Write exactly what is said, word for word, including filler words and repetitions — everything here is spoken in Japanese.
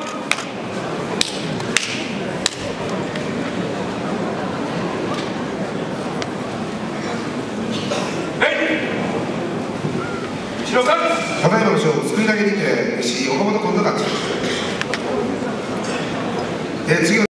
ただいまの勝負、作り投げにて西岡本今度勝ち。えー、次は